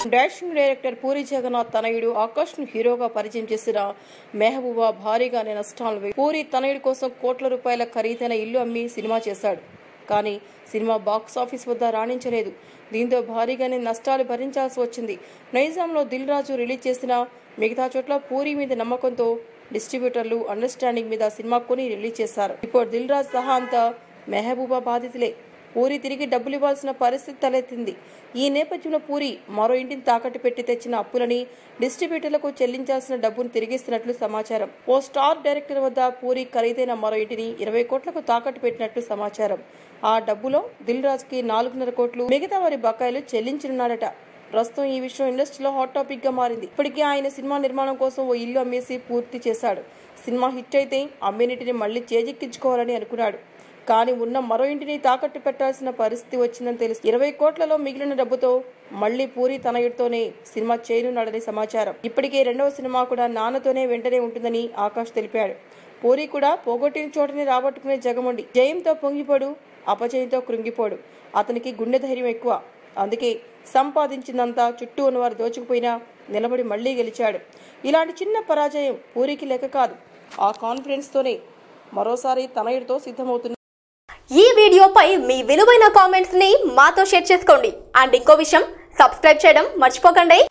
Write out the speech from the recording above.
Dashing director puri Jagannadh తనయుడు ఆకాష్ ను హీరోగా పరిచయం చేసిన మెహబూబా భారీగానే నష్టాలు. పూరి తనయుడి కోసం కోట్ల రూపాయల ఖరీదైన ఇల్లు అమ్మి సినిమా చేశాడు. కానీ సినిమా బాక్స్ ఆఫీస్ వద్ద రాణించలేదు. దీంతో భారీగానే నష్టాలు భరించాల్సి వచ్చింది. నైజాంలో దిల్ రాజు రిలీజ్ చేసిన మిగతా చోట్ల పూరి మీద నమ్మకంతో డిస్ట్రిబ్యూటర్లు అండర్స్టాండింగ్ మీద సినిమా కొని రిలీజ్ చేశారు. ఇప్పుడు దిల్ రాజు సహా అంతా మెహబూబా బాధితులే. పూరి తిరిగి డబ్బులు ఇవ్వాల్సిన పరిస్థితి తలెత్తింది. ఈ నేపథ్యంలో పూరి మరో ఇంటిని తాకట్టు పెట్టి తెచ్చిన అప్పులని డిస్ట్రిబ్యూటర్లకు చెల్లించాల్సిన డబ్బును తిరిగిస్తున్నట్లు సమాచారం. ఓ స్టార్ డైరెక్టర్ వద్ద పూరి ఖరీదైన మరో ఇంటిని 20 కోట్లకు తాకట్టు పెట్టినట్లు సమాచారం. ఆ డబ్బులో దిల్ రాజుకి 4.5 కోట్లు, మిగతా వారి బకాయిలు చెల్లించనున్నాడట. ప్రస్తుతం ఈ విషయం ఇండస్ట్రీలో హాట్ టాపిక్ గా మారింది. ఇప్పటికే ఆయన సినిమా నిర్మాణం కోసం ఓ ఇల్లు అమ్మేసి పూర్తి చేశాడు. సినిమా హిట్ అయితే అమ్మినిటిని మళ్లీ చేజిక్కించుకోవాలని అనుకున్నాడు. కానీ ఉన్న మరో ఇంటిని తాకట్టు పెట్టాల్సిన పరిస్థితి వచ్చిందని తెలుసు. 20 కోట్లలో మిగిలిన డబ్బుతో మళ్లీ పూరి తనయుడితోనే సినిమా చేయనున్నాడని సమాచారం. ఇప్పటికే రెండవ సినిమా కూడా నాన్నతోనే వెంటనే ఉంటుందని ఆకాష్ తెలిపాడు. పూరి కూడా పోగొట్టిన చోటని రాబట్టుకునే జగముండి. జయంతో పొంగిపోడు, అపజయంతో కృంగిపోడు. అతనికి గుండె ధైర్యం ఎక్కువ. అందుకే సంపాదించిందంతా చుట్టూ ఉన్నవారు దోచుకుపోయినా నిలబడి మళ్లీ గెలిచాడు. ఇలాంటి చిన్న పరాజయం పూరికి లెక్క కాదు. ఆ కాన్ఫిడెన్స్ తోనే మరోసారి తనయుడితో సిద్ధమవుతుంది. ఈ వీడియోపై మీ విలువైన కామెంట్స్ ని మాతో షేర్ చేసుకోండి. అండ్ ఇంకో విషయం, సబ్స్క్రైబ్ చేయడం మర్చిపోకండి.